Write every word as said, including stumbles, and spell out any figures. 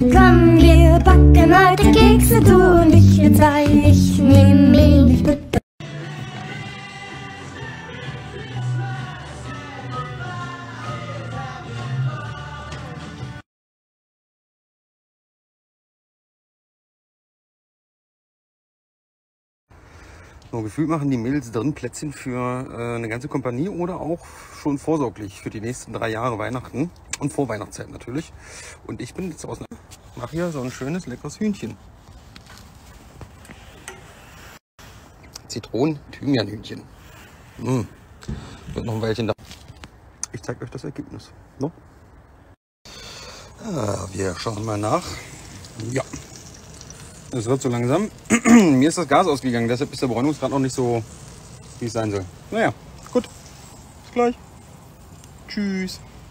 Komm, wir backen heute Kekse, du und ich, wir zwei. Ich nehm Milch mit. So, gefühlt machen die Mädels drin Plätzchen für äh, eine ganze Kompanie oder auch schon vorsorglich für die nächsten drei Jahre Weihnachten und Vorweihnachtszeit natürlich. Und ich bin jetzt draußen, mache hier so ein schönes, leckeres Hühnchen. Zitronen-Thymian-Hühnchen. Mmh. Wird noch ein Weilchen da. Ich zeige euch das Ergebnis. No? Ah, wir schauen mal nach. Ja. Es wird so langsam. Mir ist das Gas ausgegangen, deshalb ist der Bräunungsgrad noch nicht so, wie es sein soll. Naja, gut. Bis gleich. Tschüss.